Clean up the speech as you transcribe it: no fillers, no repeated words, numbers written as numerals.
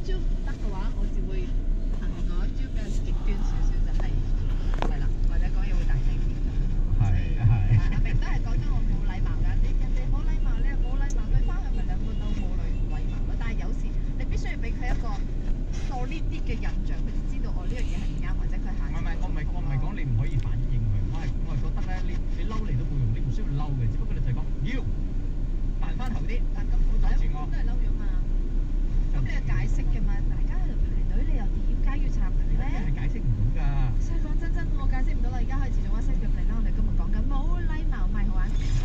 招唔得嘅話，我就會行另外一招比較極端少少，就係係啦，或者講嘢會大聲啲咁。阿明都係講咗我冇禮貌㗎，你人哋冇禮貌，你又冇禮貌，對方係咪兩個都冇禮貌咯？但係有時你必須要俾佢一個 solid 啲嘅印象，佢就知道我呢樣嘢係唔啱，或者佢下次。 我唔係講你唔可以反應佢，我係覺得咧，你嬲嚟都冇用，你唔需要嬲嘅，只不過你就係講要慢翻頭啲。 但咁好多人都係嬲咗嘛，咁你要解釋嘅嘛，大家喺度排隊，你又點解要插隊咧？ 係解釋唔到㗎。 所以講真，我解釋唔到啦，而家開始做 WhatsApp 入嚟啦，我哋今日講緊冇禮貌，咪好玩。